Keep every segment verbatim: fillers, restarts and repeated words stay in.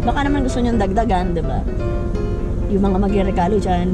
Baka naman gusto niyong dagdagan, diba? Yung mga magre-regalo dyan.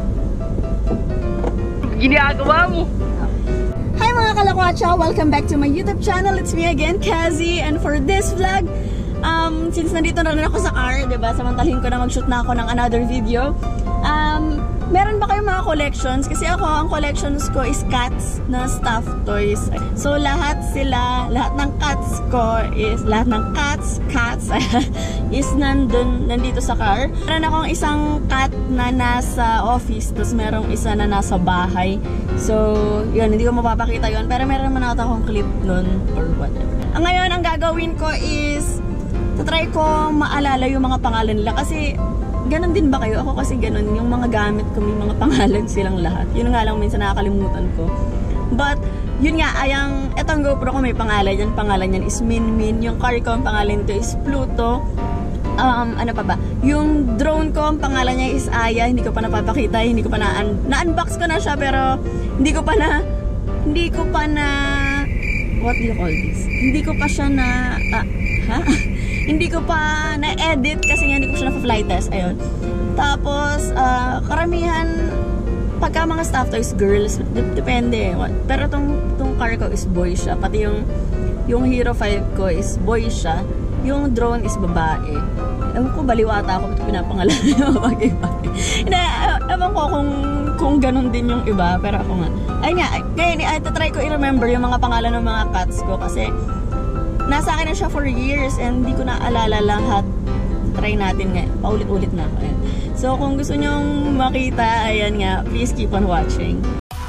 Ginagawa mo! Hi mga kalakwatsa! Welcome back to my YouTube channel. It's me again, Kazi. And for this vlog, um, since nandito na rin ako sa car, diba? Samantalhin ko na mag-shoot na ako ng another video. Um, meron ba kayong mga collections? Kasi ako, ang collections ko is cats na stuffed toys. So, lahat sila, lahat ng cats ko is, lahat ng cats, cats, is nandun, nandito sa car. Meron akong isang cat na nasa office, tapos merong isa na nasa bahay. So, yun, hindi ko mapapakita yun. Pero meron naman ako akong clip nun, or whatever. Ngayon, ang gagawin ko is, tatry ko maalala yung mga pangalan nila. Kasi, ganon din ba kayo? Ako kasi ganon. Yung mga gamit ko, may mga pangalan silang lahat. Yun nga lang, minsan nakakalimutan ko. But, yun nga, ayang, etong GoPro ko may pangalan yan. Pangalan yan is Min Min. Yung car ko, ang pangalan ko is Pluto. Um, ano pa ba? Yung drone ko, ang pangalan niya is Aya. Hindi ko pa napapakita. Hindi ko pa na, na-unbox ko na siya, pero hindi ko pa na, hindi ko pa na, what do you call this? Hindi ko pa siya na, ah, ha? Hindi ko pa na-edit kasi nga hindi ko siya na-fly test. Ayun. Tapos, uh, karamihan, pagka mga stuffed toys, girls, depende. Pero tong, tong car ko is boy siya. Pati yung, yung Hero five ko is boy siya. Yung drone is babae. Ewan ko, baliwata ako. Ito pinapangalan yung bagay-bagay. Ewan ko kung, kung ganun din yung iba. Pero ako nga. Ayun nga, ngayon, I try ko i-remember yung mga pangalan ng mga cats ko. Kasi, nasa akin na siya for years and hindi ko na alala lahat. Try natin nga. Paulit-ulit na ako. Ayan. So, kung gusto nyong makita, ayan nga, please keep on watching.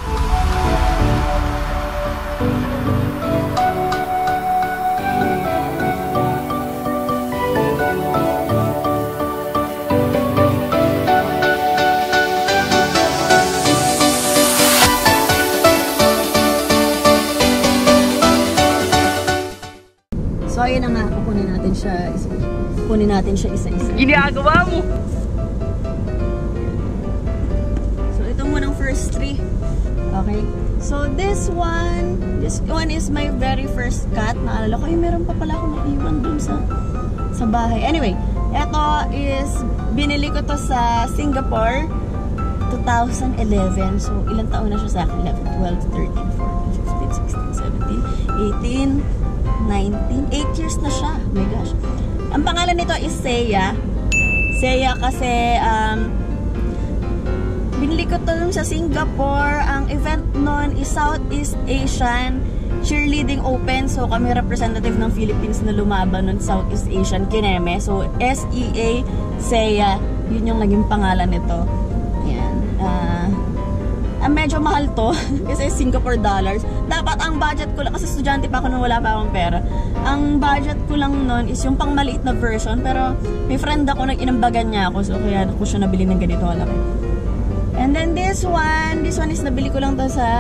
So, ayun na nga, kukunin natin siya isa-isa. Kukunin natin siya isa-isa. Ginagawa mo! So, ito munang first three. Okay. So, this one, this one is my very first cat. Naalala ko, ay meron pa pala akong naiwan dun sa, sa bahay. Anyway, ito is, binili ko to sa Singapore, two thousand eleven. So, ilang taon na siya sa akin? eleven, twelve, thirteen, fourteen, fifteen, sixteen, seventeen, eighteen, nineteen, eight years na siya. Oh my gosh. Ang pangalan nito is Seiya. Seiya kasi um, binili ko to sa Singapore. Ang event nun is Southeast Asian Cheerleading Open. So kami representative ng Philippines na lumaban nun Southeast Asian Kineme. So S E A Seiya. Yun yung naging pangalan nito. Ayan. Uh, Uh, medyo mahal to kasi Singapore dollars. Dapat ang budget ko lang, kasi estudyante pa ako nung wala pa akong pera. Ang budget ko lang nun is yung pang maliit na version, pero may friend ako nag inambagan niya ako, so kaya ako siya nabili ng ganito kalaki. And then this one, this one is nabili ko lang to sa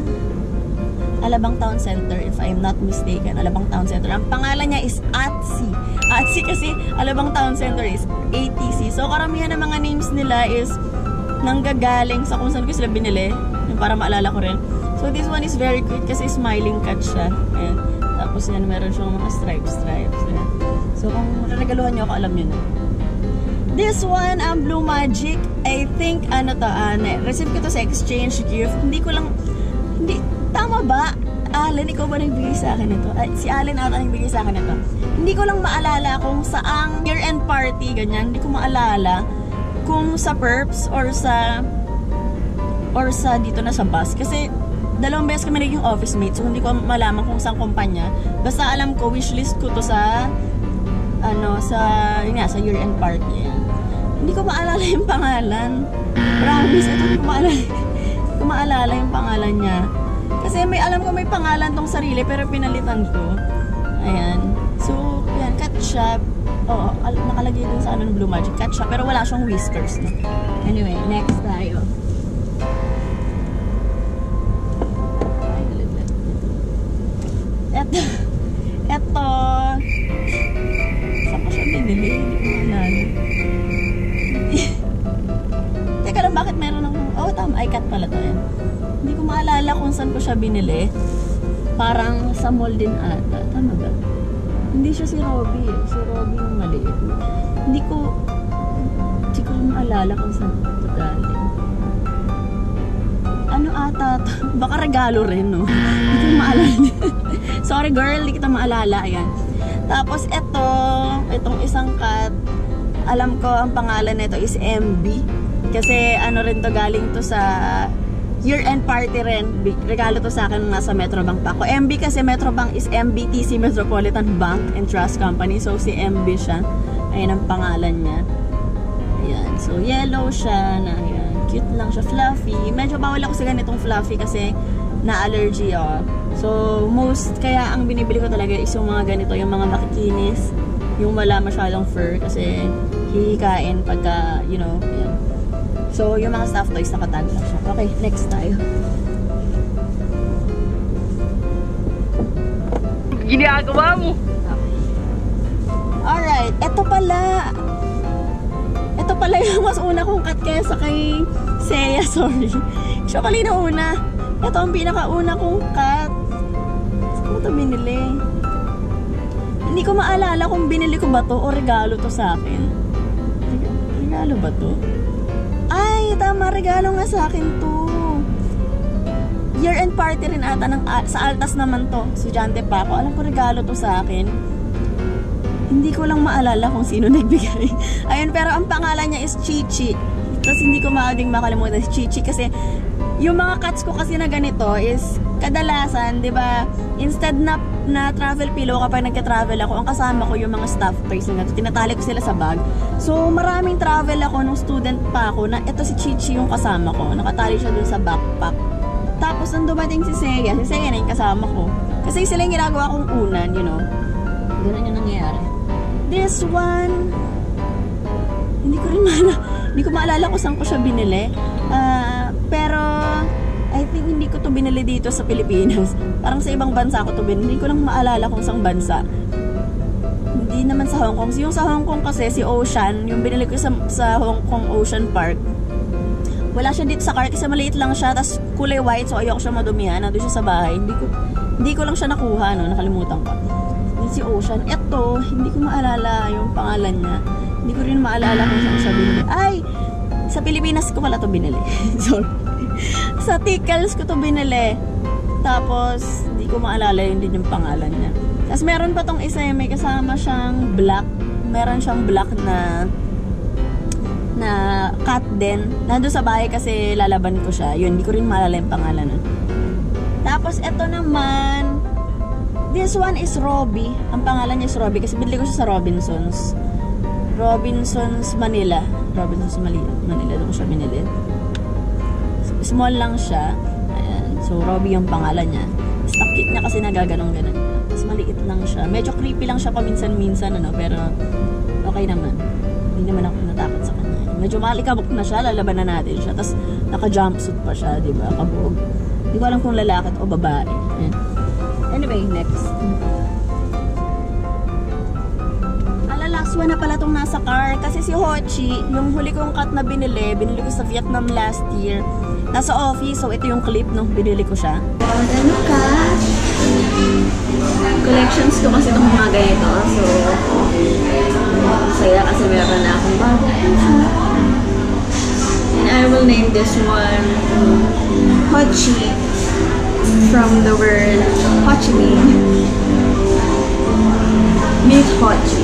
Alabang Town Center, if I'm not mistaken. Alabang Town Center. Ang pangalan niya is Atsi. Atsi kasi Alabang Town Center is A T C. So karamihan ng mga names nila is nanggagaling sa kung saan ko sila binili, yung para maalala ko rin. So this one is very cute kasi smiling cat siya. Ayan. Tapos yan, meron siyang mga stripes stripes. Ayan. So kung regaluhan niyo ako, alam niyo na. This one, ang um, Blue Magic, I think ano to, uh, receive ko to sa exchange gift. Hindi ko lang, hindi, tama ba? Allen, ikaw ba nagbigay sa akin ito? Ay, si Allen ata nagbigay sa akin ito. Hindi ko lang maalala kung saang year-end party, ganyan. Hindi ko maalala kung sa Perps or sa or sa dito na sa bus. Kasi dalawang beses kami naging office mates, so hindi ko malaman kung saan kumpanya. Basta alam ko, wishlist ko to sa ano, sa yun nga, sa year-end party. Yan. Hindi ko maalala yung pangalan. Promise, ito hindi ko maalala. Hindi ko maalala yung pangalan niya. Kasi may alam ko may pangalan tong sarili, pero pinalitan ko. Ayan. So, yan, cat shop. Oo, nakalagay dun sa ano ng Blue Magic cat siya, pero wala siyang whiskers, no? Anyway, next tayo. Eto, eto, saan ko siya binili? Hindi ko maalala. Teka lang, bakit meron ng, oh tama, ay cat pala to yan. Hindi ko maalala kung saan ko siya binili. Parang sa mall din ata, tama ba? Hindi siya si Robby eh. Si Robby yung maliit. Hindi ko, hindi ko maalala kung saan ito galing. Ano ata to? Baka regalo rin, no? Hindi ko maalala. Sorry girl, hindi kita maalala. Ayan. Tapos ito, itong isang cut, alam ko ang pangalan nito is M B. Kasi ano rin to, galing to sa year-end party rin. Regalo to sa akin nasa Metrobank pa ako. M B kasi Metrobank is M B T C Metropolitan Bank and Trust Company. So si M B siya. Ayan ang pangalan niya. Ayan. So yellow siya na ayan. Cute lang siya. Fluffy. Medyo bawal ako sa ganitong fluffy kasi na-allergy ako. So most, kaya ang binibili ko talaga is yung mga ganito. Yung mga makikinis. Yung wala masyadong fur kasi hihikain pagka, you know, ayan. So, yung mga stuffed toys, nakatag lang siya. Okay, next tayo. Ginagawa mo? Okay. Alright, eto pala. Eto pala yung mas una kong cut kesa kay Seiya, sorry. Siya pala yung una. Ito ang pinakauna kong cut. Saan ko ito binili? Hindi ko maalala kung binili ko ba to o regalo to sa akin. Regalo ba to? Ay, tama, regalo nga sa akin to. Year-end party rin ata ng, sa Altas naman to. Estudyante pa ako. Alam ko regalo to sa akin. Hindi ko lang maalala kung sino nagbigay. Ayun, pero ang pangalan niya is Chichi. Tapos hindi ko maading makalimutan si Chichi kasi yung mga cuts ko kasi na ganito is kadalasan, di ba, instead na, na travel pillow kapag nagka-travel ako, ang kasama ko yung mga stuffed toys na tinatali ko sila sa bag. So, maraming travel ako nung student pa ako na ito si Chichi yung kasama ko. Nakatali siya dun sa backpack. Tapos, nung dumating si Seiya, si Seiya na yung kasama ko. Kasi sila yung ginagawa kong unan, you know. Ganun yung nangyayari. This one, hindi ko rin maalala. Hindi ko maalala kung saan ko siya binili. Uh, pero, I think hindi ko to binili dito sa Pilipinas. Parang sa ibang bansa ko to binili. Hindi ko lang maalala kung saan bansa. Hindi naman sa Hong Kong. Yung sa Hong Kong kasi, si Ocean, yung binili ko sa, sa Hong Kong Ocean Park. Wala siya dito sa car kasi maliit lang siya. Tapos kulay white, so ayoko siya madumihan. Nandun siya sa bahay. Hindi ko, hindi ko lang siya nakuha, no? Nakalimutan ko. Yung si Ocean. Ito, hindi ko maalala yung pangalan niya. Hindi ko rin maalala kung saan siya binili. Ay! Sa Pilipinas ko pala to binili. Sorry. Sa Tickles ko to binili. Tapos, hindi ko maalala yun din yung pangalan niya. Tapos, meron pa tong isa yung may kasama siyang black. Meron siyang black na na cat din. Nandun sa bahay kasi lalaban ko siya. Yun, hindi ko rin maalala yung pangalan nun. Tapos, eto naman, this one is Robby. Ang pangalan niya is Robby kasi binili ko siya sa Robinsons. Robinsons Manila. Robinsons Manila. Doon ko siya binili. Small lang siya. Ayan. So, Robby yung pangalan niya. Tapos, cute niya kasi nagaganong-ganon. Tapos, maliit lang siya. Medyo creepy lang siya paminsan-minsan, ano, pero okay naman. Hindi naman ako natakot sa kanya. Medyo malikabok na siya. Lalaban na natin siya. Tapos, naka-jumpsuit pa siya, diba? Kabuog. Hindi ko alam kung lalaki o babae. Ayan. Anyway, next. Last one na pala itong nasa car. Kasi si Hochi, yung huli kong cut na binili, binili ko sa Vietnam last year. Nasa office, so ito yung clip nung binili ko siya. Ano ka? Collections ko kasi itong mga ganito. So, saya kasi meron na akong bago. And I will name this one Hochi from the word Ho Chi Minh. Meet Hochi.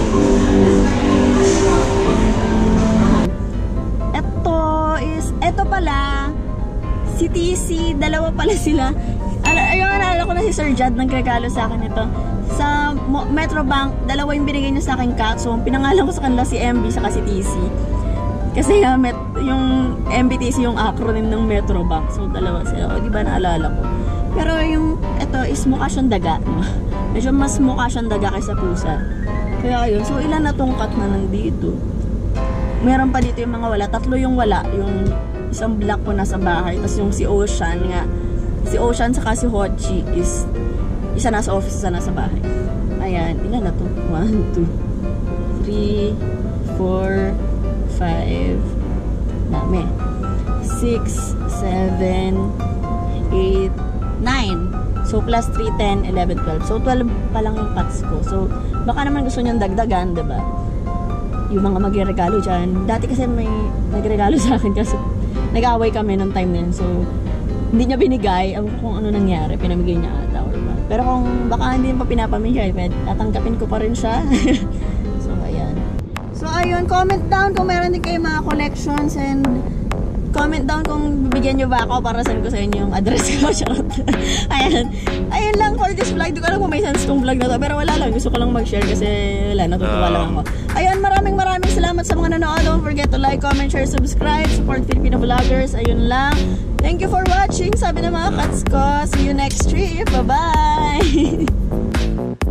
Ito is, ito pala, si T C, dalawa pala sila. Ayun, naalala ko na si Sir Jad nagregalo sa akin ito. Sa Metrobank, dalawa yung binigay niya sa akin cut. So, pinangalan ko sa kanila si M B saka si T C. Kasi uh, met, yung M B T C yung acronym ng Metrobank. So, dalawa sila. O, di ba naalala ko? Pero yung, ito is mukha siyang daga. Medyo mas mukha siyang daga kaysa pusa. Kaya yun. So, ilan na tong cut na nandito? Meron pa dito yung mga wala. Tatlo yung wala. Yung isang black ko nasa bahay. Tapos yung si Ocean nga. Si Ocean saka si Hochi is isa nasa office, isa nasa bahay. Ayan. Ilan na to? one, two, three, four, five, dami. six, seven, eight, nine. So, plus three, ten, eleven, twelve. So, twelve pa lang yung cuts ko. So, baka naman gusto niyang dagdagan, diba? yung mga magre-regalo dyan. Dati kasi may nagregalo sa akin kasi nag-away kami nung time na yun. So, hindi niya binigay. Ang kung ano nangyari, pinamigay niya ata or ba. Pero kung baka hindi pa pinapamigay, tatanggapin ko pa rin siya. So, ayan. So, ayun. Comment down kung meron din kayo mga collections and comment down kung bibigyan nyo ba ako para send ko sa inyo yung address ko. Ayan. Ayun lang for this vlog. Di ko alam kung may sense tong vlog na to. Pero wala lang. Gusto ko lang mag-share kasi wala. Natutuwa lang ako. Ayun. Maraming maraming salamat sa mga nanood. Don't forget to like, comment, share, subscribe. Support Filipino vloggers. Ayun lang. Thank you for watching. Sabi ng mga kats ko. See you next trip. Bye-bye.